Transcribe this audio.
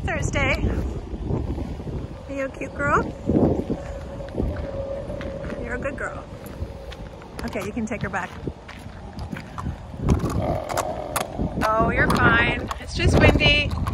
Thursday. Are you a cute girl? You're a good girl. Okay, you can take her back. Oh, you're fine. It's just windy.